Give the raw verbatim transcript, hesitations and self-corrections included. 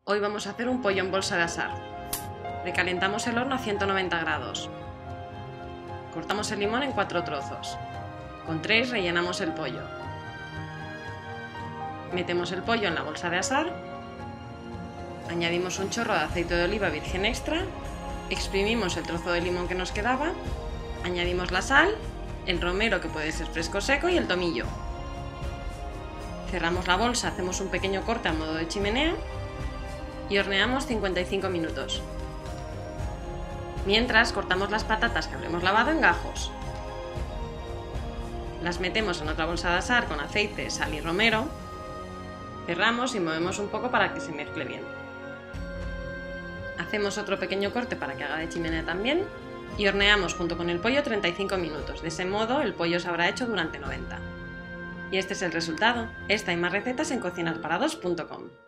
Hoy vamos a hacer un pollo en bolsa de asar. Recalentamos el horno a ciento noventa grados. Cortamos el limón en cuatro trozos. Con tres rellenamos el pollo. Metemos el pollo en la bolsa de asar. Añadimos un chorro de aceite de oliva virgen extra. Exprimimos el trozo de limón que nos quedaba. Añadimos la sal, el romero, que puede ser fresco o seco, y el tomillo. Cerramos la bolsa, hacemos un pequeño corte a modo de chimenea y horneamos cincuenta y cinco minutos. Mientras, cortamos las patatas que habremos lavado en gajos. Las metemos en otra bolsa de asar con aceite, sal y romero. Cerramos y movemos un poco para que se mezcle bien. Hacemos otro pequeño corte para que haga de chimenea también y horneamos junto con el pollo treinta y cinco minutos. De ese modo el pollo se habrá hecho durante noventa. Y este es el resultado. Esta y más recetas en cocinar para dos punto com.